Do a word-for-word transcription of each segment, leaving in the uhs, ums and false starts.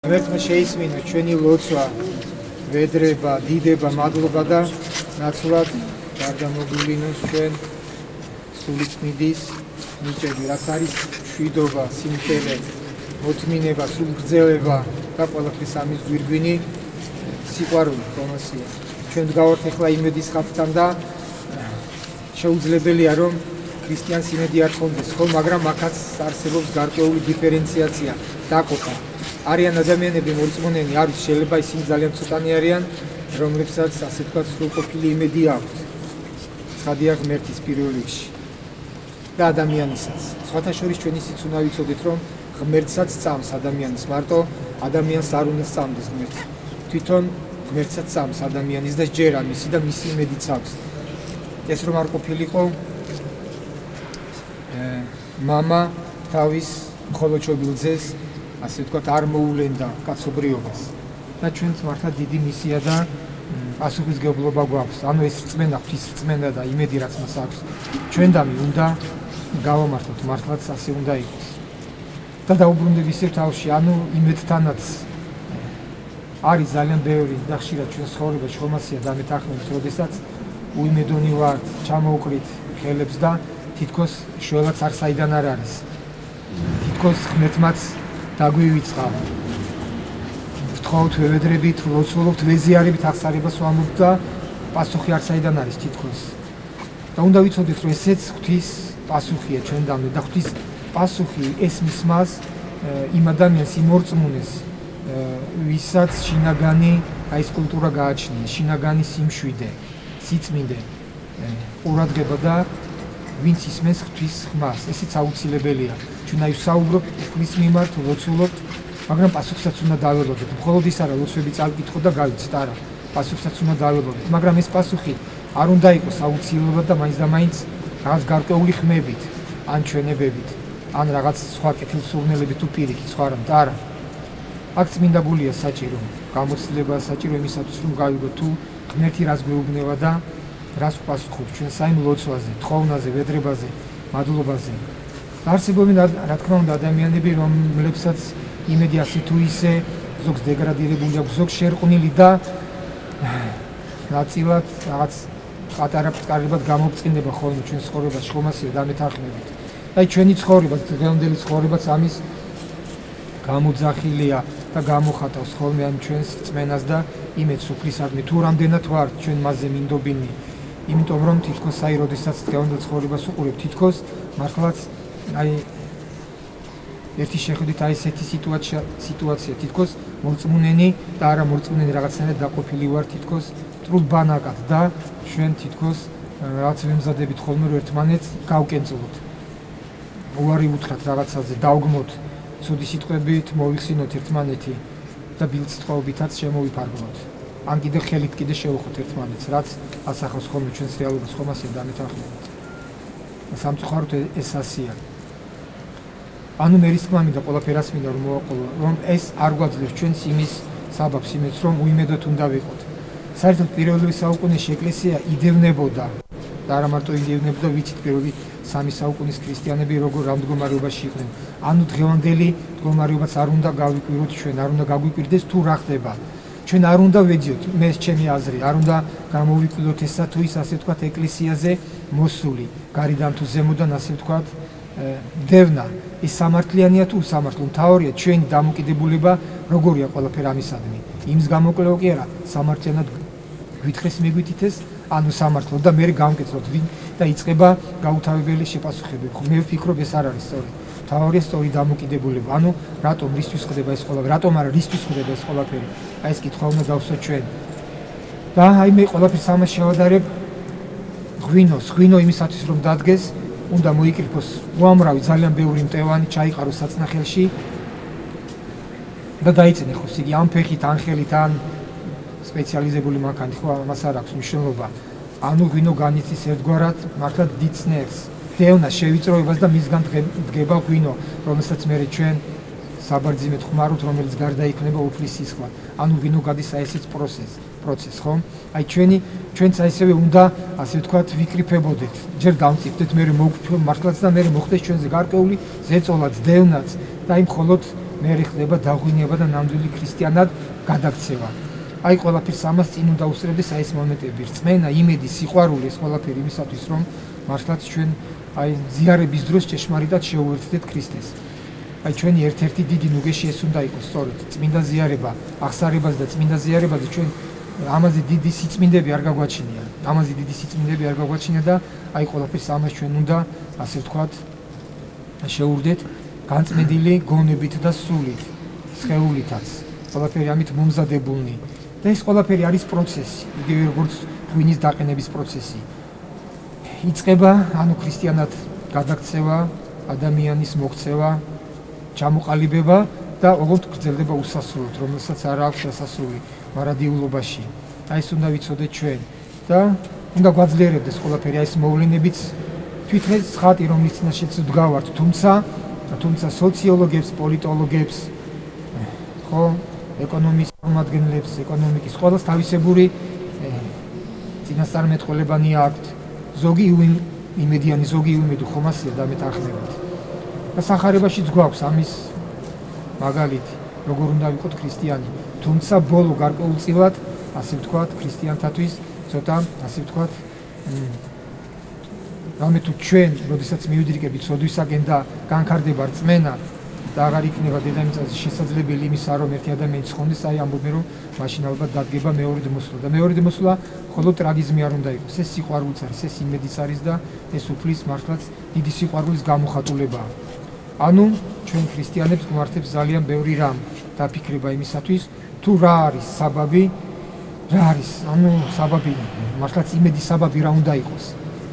ღმერთმა შეისმინა ჩვენი ლოცვა, ვედრება, დიდება, მადლობა და ნაცვლად გარდამოგვივლინოს ჩვენ სულიწმინდის ნიჭები, რაც არის მშვიდობა, სიმწელე, მოთმინება, სულგრძელება და ყველაფრის ამის გვირგვინი სიყვარული ხომასია. ჩვენ ვდგავართ ახლა იმედის ხატთან და შეუძლებელია რომ ქრისტიანს იმედი არ ჰქონდეს, ხო, მაგრამ აქაც არსებობს გარკვეული დიფერენციაცია, დაყოფა. არიან ადამიანები მორწმუნენი, არის შეიძლება ისინი ძალიან ცოტანი არიან, რომლებსაც ასე თქვა სრულყოფილი იმედი აქვთ. ცხადია ღმერთის პირველ რიგში და ადამიანისაც. სხვათა შორის ჩვენ ისიც უნდა ვიცოდეთ, რომ ღმერთსაც წამს ადამიანის, მარტო ადამიანს არ უნდა წამდეს ღმერთი. თვითონ ღმერთსაც წამს ადამიანის და ჯერა მისი და მისი იმედიც აქვს. ეს რომ არ ყოფილიყო მამა თავის მხოლოჩობილ ძეს ასე ვთქვათ, არ მოულენდა კაცობრიობას და ჩვენც მართლა დიდი მისია და პასუხისმგებლობა გვაქვს. ანუ ეს რწმენა, ღვთის რწმენა და იმედი, რაც მას აქვს, ჩვენდამი უნდა გავამართლოთ, მართლაც ასე უნდა იყოს. და დაუბრუნდები ისევ თავში, ანუ იმედთანაც არის ძალიან ბევრი და ხშირად ჩვენ ცხოვრებაში ხომასია დამეთანხმებით, როდესაც უიმედონი ვართ, ჩამოვყრით ხელებს და თითქოს შველაც არ საიდან არ არის. თითქოს ღმერთმაც დაგვივიწყა. ვთხოვთ, ვევედრებით, ვლოცულობთ, ვეზიარებით აღსარებას ვამბობთ და პასუხი არ საიდან არის თითქოს. და უნდა ვიცოდეთ, რომ ესეც ღვთის პასუხია ჩვენდანვე და ღვთის პასუხი ესმის მას იმ ადამიანს, იმ მორწმუნეს, ვისაც შინაგანი აი ეს კულტურა გააჩნია, შინაგანი სიმშვიდე, სიწმინდე, ყურადღება და ვინც ისმენს ღვთის ხმას, ესეც აუცილებელია. ჩვენ აი ვსაუბრობთ ღვთის მიმართ, ლოცულობთ, მაგრამ პასუხსაც უნდა დაველოდოთ. მხოლოდ ის არა, ლოცვები წავკითხოთ და გავიცეთ, არა, პასუხსაც უნდა დაველოდოთ. მაგრამ ეს პასუხი არ უნდა იყოს აუცილებლად და მაინც და მაინც რაღაც გარკვეული ხმებით, ან ჩვენებებით, ან რაღაც სხვა კეთილსურნელებით თუ პირიქით, სხვა რამ და არა. აქ წმინდა გულია საჭირო, გამოცდილება საჭირო იმისათვის, რომ გავიგოთ თუ ღმერთი რას გვეუბნება და რას ვპასუხობთ ჩვენ საიმ ლოცვაზე, თხოვნაზე, ვედრებაზე, მადლობაზე. არსებობენ რა თქმა უნდა ადამიანები, რომლებსაც იმედი ასე თუ ისე ზოგს დეგრადირებული აქვს, ზოგს შერყვნილი და ნაწილად რაღაც პატარა წყარებად გამოგწყინდება ხოლმე ჩვენ ცხოვრებაში, ხომასია დამეთანხმებით. და ჩვენი ცხოვრება, დღევანდელი ცხოვრებაც ამის გამოძახილია და გამოხატავს ხოლმე ამ ჩვენს რწმენას და იმედს უფლისადმი, თუ რამდენად ვართ ჩვენ მასზე მინდობინი. იმიტომ რომ თითქოს აი როდესაც დღევანდელ ცხოვრებას უყურებ, თითქოს მართლაც აი ერთი შეხედვით აი ესეთი სიტუაცია სიტუაცია თითქოს მორწმუნენი და არა მორწმუნენი რაღაცნაირად დაყოფილი ვარ თითქოს ტრულ ბანაკად და ჩვენ თითქოს რაღაც ვემზადებით ხოლმე რომ ერთმანეთს გავკენწლოთ. უარი უთხრათ რაღაცაზე, დავგმოთ ცუდი სიტყვებით, მოვიხსინოთ ერთმანეთი და ბილწითხოვებითაც შემოვიფარგლოთ. ან კიდე ხელით კიდე შევუხოთ ერთმანეთს, რაც ასახავს ხოლმე ჩვენს რეალობას, ხომასია დამეთანხმებით. სამწუხაროდ ეს ასია. ანუ მე რის თქმა მინდა ყველაფერას მინდა რომ მოვაყოლო, რომ ეს არ გვაძლევს ჩვენს იმის საბაბს, იმედს, რომ უიმედოდ უნდა ვიყოთ. საერთოდ პირველი საუკუნეში ეკლესია იდევნებოდა და არა მარტო იდევნებოდა, ვიცით პირველი სამი საუკუნის ქრისტიანები როგორ რამ მდგომარეობაში იყვნენ. ანუ დღევანდელი მდგომარეობაც არ უნდა გავიკვიროთ ჩვენ, არ უნდა გაგვიკვირდეს თუ რა ხდება. ჩვენ არ უნდა ვეძიოთ, მე ჩემი აზრი, არ უნდა გამოვიკვირდოთ ესა თუ ის ასე ვთქვათ ეკლესიაზე მოსული, გარედან თუ ზემოდან ასე ვთქვათ დევნა. ის სამართლიანია თუ უსამართლო, მთავარია ჩვენი დამოკიდებულება როგორია ყველაფერი ამისადმი. იმის გამოკლეო კი არა, სამართლიანად გვითხრეს მიგვითითეს, ანუ სამართლო და მე გავმკეცოთ ვინ და იწყება გაუთავებელი შეპასუხებები. მე ვფიქრობ ეს არ არის სწორი. მთავარია სწორი დამოკიდებულება. ანუ რატომ რისთვის ხდება ეს ყველაფერი, რატომ არა რისთვის ხდება ეს ყველაფერი. აი ეს კითხვა უნდა დავსვათ ჩვენ. და აი მე ყველაფერს ამას შევადარებ ღვინოს, ღვინო იმისათვის რომ დადგეს, უნდა მოიკრიფოს უამრავი ძალიან ბევრი მტევანი, ჩაიყაროს საწნახელში და დაიწინე ხო იგი ამ ფეხით, ან ხელით, ან სპეციალიზებული მანქანით, ხო ამას არ აქვს მნიშვნელობა. ანუ ღვინო განიცდის ერთგვარად მართლა დიდ წნერს, დევნას, შევიწროებას და მისგან დგება ღვინო, რომელსაც მე ჩვენ საბარძიმედ ხმარობთ, რომელიც გარდაიქმნება უფლის სისხლად. ანუ ღვინო გადის აი ესეც პროცესი, პროცესი, ხო? აი ჩვენი ჩვენც აი ესევე უნდა ასე ვთქვათ ვიკრიფებოდეთ. ჯერ გამწიფდეთ, მე მოვკვდეთ მართლაც და მე მოხდეს ჩვენზე გარკვეული ზეწოლაც, დევნაც და აი მხოლოდ მერე ხდება დაღვინება და ნამდვილი ქრისტიანად გადაქცევა. აი ყველაფერს ამას წინ უნდა უსწრებდეს აი ეს მომენტები, რწმენა, იმედი, სიყვარული, ეს ყველაფერი იმისათვის, რომ მართლაც ჩვენ აი ზიარების დროს ჭეშმარიტად შეუერთდეთ ქრისტეს. აი ჩვენი ერთ-ერთი დიდი ნუგეში ეს უნდა იყოს, სწორედ წმინდა ზიარება, აღსარებას და წმინდა ზიარებაზე ჩვენ ამაზე დიდი სიწმინდები არ გაგვაჩინია. ამაზე დიდი სიწმინდები არ გაგვაჩინია და აი ყველაფერს ამას ჩვენ უნდა, ასე ვთქვათ, შეურდეთ განწმენდილი გონებით და სულით, სხეულითაც. ყველაფერი ამით მომზადებულნი. და ეს ყველაფერი არის პროცესი, იგივე როგორც ღვინის დაყენების პროცესი. იწყება, ანუ ქრისტიანად გადაქცევა, ადამიანის მოქცევა, ჩამოყალიბება და ოღონდ გრძელდება უსასრულოდ, რომელსაც არ აქვს დასასრული მარადიულობაში. აი ეს უნდა ვიცოდეთ ჩვენ და უნდა გვაძლიერებდეს ყველაფერი, აი ეს მოვლენებიც თვითონ ხატი, რომლის წინაშეც ვდგავართ, თუმცა თუმცა სოციოლოგებს, პოლიტოლოგებს, ხო, ეკონომიკის წარმომადგენლებს, ეკონომიკის ყველას თავისებური წინასწარმეტყველებანი აქვთ. ზოგი იმედიანი, ზოგი იმედი ხომასია და მეტახნებით. და სახარებაშიც გვაქვს ამის მაგალითი, როგორ უნდა ვიყოთ ქრისტიანი. თუმცა ბოლო გარკვეულწილად, ასე ვთქვათ, ქრისტიანთათვის ცოტა, ასე ვთქვათ, რამე თუ ჩვენ, როდესაც მივიდრიკებით სოდვისაკენ და განქარდება რწმენა და აღარ იქნება დედამიწაზე შესაძლებელი იმისა, რომ ერთი ადამიანი ცხონდეს, აი ამბობენ, რომ მაშინ ალბათ დადგება მეორედ მოსვლა და მეორედ მოსვლა მხოლოდ ტრაგიზმი არ უნდა იყოს. ეს სიყვარულიც არის, ეს იმედიც არის და ეს უფლის მართლაც დიდი სიყვარულის გამოხატულებაა. ანუ ჩვენ ქრისტიანებს გვმართებს ძალიან ბევრი რამ დაფიქრება იმისათვის, თუ რა არის საბაბი, რა არის, ანუ საბაბი, მართლაც იმედის საბაბი რა უნდა იყოს.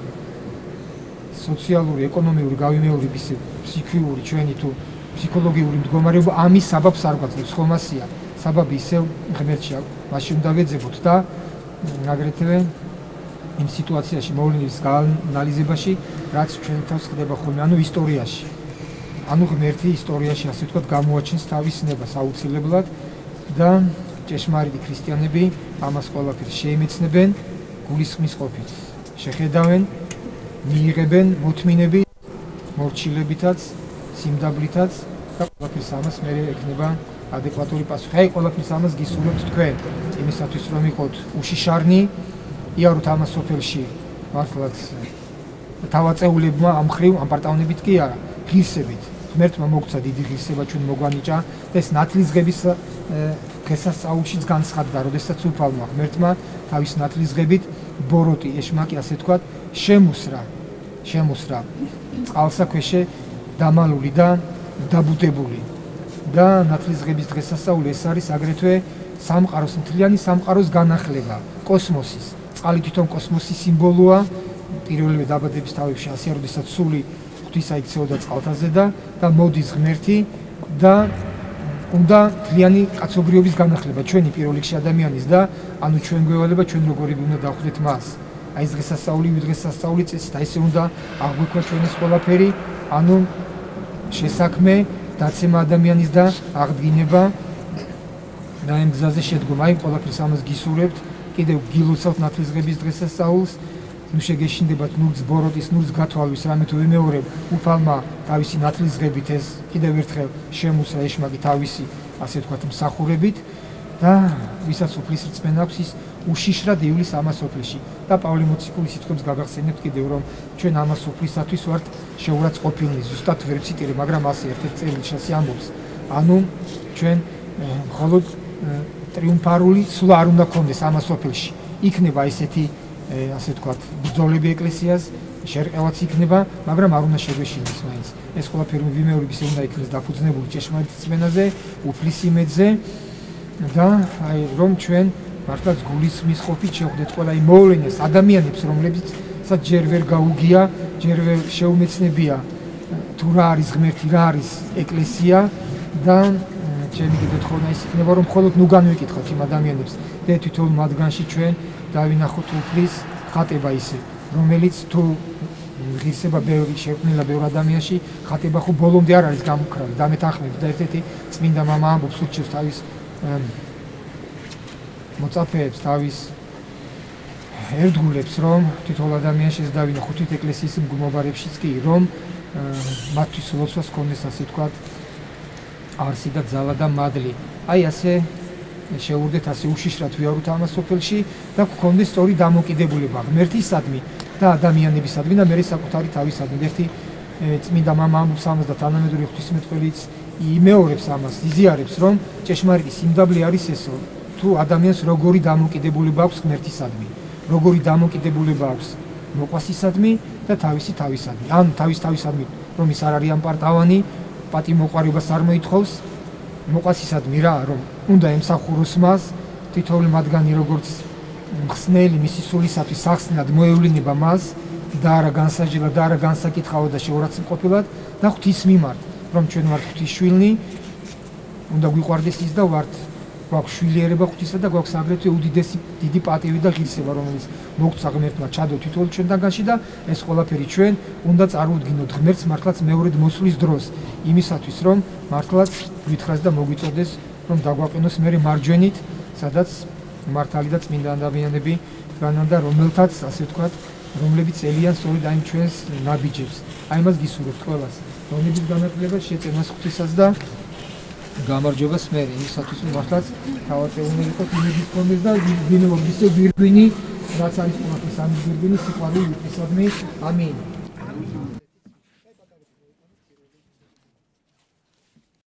სოციალური, ეკონომიური გავიმეორების ფსიქიური ჩვენი თუ ფსიქოლოგიური მდგომარეობა ამის საბაბს არ გვაძლევს, ხომასია. საბაბი ისევ ღმერთში აქვს. მაშინ უნდა ვეძებოთ და აგრეთვე იმ სიტუაციაში, მოვლენების გაანალიზებაში, რაც ჩვენ თავს ხდება ხოლმე, ანუ ისტორიაში. ანუ ღმერთი ისტორიაში, ასე ვთქვათ, გამოაჩენს თავის ნებას აუცილებლად და ჭეშმარიტი ქრისტიანები ამას ყველაფერს შეიმეცნებენ გულისხმის ყოფით. შეხედავენ, მიიღებენ მოთმინები, მორჩილებითაც, სიმდაბლითაც და ყველაფერს ამას მე ექნება ადეკვატური პასუხი. აი ყველაფერს ამას გისურვებთ თქვენ, იმისათვის რომ იყოთ უშიშარნი, იაროთ ამას სოფელში, მართლაც თავაწეულებმა ამ ხრივ, ამ პარტავნებით კი არა, ღირსებით. ღმერთმა მოგცა დიდი ღირსება ჩვენ მოგვანიჭა და ეს ნათლისღების დღესასწაულშიც განცხადდა, როდესაც უფალმა ღმერთმა თავის ნათლისღებით ბოროტი, ეშმაკი, ასე ვთქვათ, შემუსრა, შემუსრა წყალსაქვეშე დამალული და დაბუდებული. და ნათლისღების დღესასწაული ეს არის აგრეთვე სამყაროს, მთლიანი სამყაროს განახლება, კოსმოსის. წყალი თვითონ კოსმოსის სიმბოლოა, პირველივე დაბადების თავებში ასე, როდესაც სული ღვთისა იქცეოდა წყალთაზე და და მოდის ღმერთი და უნდა მთლიანი კაცობრიობის განახლება, ჩვენი პირველ რიგში ადამიანის და ანუ ჩვენ გვევალება, ჩვენ როგორი უნდა დავხვდეთ მას. აი ეს დღესასწაული, დღესასწაული წესით, აი ესე უნდა აღგვექვა ჩვენის ყველაფერი, ანუ შესაქმე, დაცემა ადამიანის და აღდგინება და იმ გზაზე შედგომა. აი ყველაფერს ამას გისურვებთ, კიდევ გილოცავთ ნათლისღების დღესასწაულს, ნუ შეგეშინდებათ ნურგს ბოროტის, ნურგს გათვალვის, რამე თუ ვიმეორებ, უფალმა თავისი ნათლისღებით ეს კიდევ ერთხელ შემუსრა ეშმაკი თავისი, ასე ვთქვათ, მსახურებით და ვისაც უფლის რწმენა აქვს, ის უშიშრად ივლის ამას სოფელში. და პავლე მოციქულის სიტყვებს გაგახსენებთ კიდევ, რომ ჩვენ ამას უფლისათვის ვართ შეურაცხყოფილნი, ზუსტად ვერ ვციტირებ, მაგრამ ასე ერთ-ერთ წერილში ასე ამბობს. ანუ ჩვენ მხოლოდ ტრიუმფალური სულა არ უნდა გქონდეს ამას სოფელში. იქნება ესეთი, ასე ვთქვათ, ბრძოლები ეკლესიას, შერყევაც იქნება, მაგრამ არ უნდა შეგვეშინდეს მაინც. ეს ყველაფერი ვიმეორების უნდა იქნეს დაფუძნებული ჭეშმარიტ რწმენაზე, უფლის იმედზე და აი რომ ჩვენ მართლაც გულისხმის ყოფით შევხვდეთ ყველა იმ მოვლენას, ადამიანებს, რომლებიცაც ჯერ ვერ გაუგია, ჯერ ვერ შეუმეცნებია თუ რა არის ღმერთი, რა არის ეკლესია და ჩემი კიდევ თხოვნა ის იქნება, რომ მხოლოდ ნუ განვიკითხოთ იმ ადამიანებს და თვითონ მათგანში ჩვენ დავინახოთ უფლის ხატება ისე, რომელიც თუ ღირსება ბევრი შექმნილა ბევრ ადამიანში, ხატება ხო ბოლომდე არ არის გამქრალი, დამეთანხმებით და ერთ-ერთი წმინდა მამა ამბობს, ურჩევს თავის მოწაფეებს, თავის ერთგულებს, რომ თითოეულ ადამიანში ეს დავინახოთ, თვით ეკლესიის მგლობარებშიც კი, რომ მათთვის ლოცვას ქონდეს, ასე ვთქვათ, არსი და ძალა და მადლი. აი ასე შეურდეთ, ასე უშიშრად ვიაროთ ამას სოფელში და გქონდეს სწორი დამოკიდებულება ღმერთისადმი და ადამიანებისადმი და მე საკუთარი თავისადმი. ერთი წმინდა მამა ამბობს ამას და თანამედროვე ღვთისმეტყველიც იმეორებს ამას, იზიარებს, რომ ჭეშმარიტი სიმდაბლე არის ესო, თუ ადამიანს როგორი დამოკიდებულება აქვს ღმერთისადმი, როგორი დამოკიდებულება აქვს მოყვასისადმი და თავისი თავისადმი. ან თავის თავისადმი, რომ ის არ არის ამპარტავანი, პატიმოყვარეობას არ მოითხოვს, მოყვასისადმი რა, რომ უნდა ემსახუროს მას, თითოეული მათგანი როგორც მხსნელი მისი სულისათვის სახსნად მოევლინება მას და არა განსაჯელად და არა განსაკითხავად და შეურაცხმყოფილად და ღვთის მიმართ, რომ ჩვენ ვართ ღვთის შვილნი, უნდა გვიყვარდეს ის და ვართ გვაქვს შვილიერება ღვთისა და გვაქვს აგრეთვე უდიდესი დიდი პატივი და ღირსება, რომელიც მოგცა ღმერთმა ჩადო თითოეულ ჩვენთაგანში და ეს ყველაფერი ჩვენ უნდა წარუდგინოთ ღმერთს მართლაც მეორედ მოსვლის დროს, იმისათვის რომ მართლაც გვითხრას და მოგვიწოდეს, რომ დაგვაყენოს მერე მარჯვენით, სადაც მართალი და წმინდა ადამიანები დგანან და რომელთაც, ასე ვთქვათ, რომლებიც ელიან სწორედ აი ჩვენს ნაბიჯებს. აი მას გისურვებთ ყველას, რომლებიც განათლებას შეწევას ღვთისას და გამარჯვებას მერე, იმისათვის რომ მართლაც თავაწეუნე იყოს იმედის ფორმის და გინულობის გვირგვინი, რაც არის ყველაფრის ამის გვირგვინი სიყვარული ღვთისადმი. ამინ.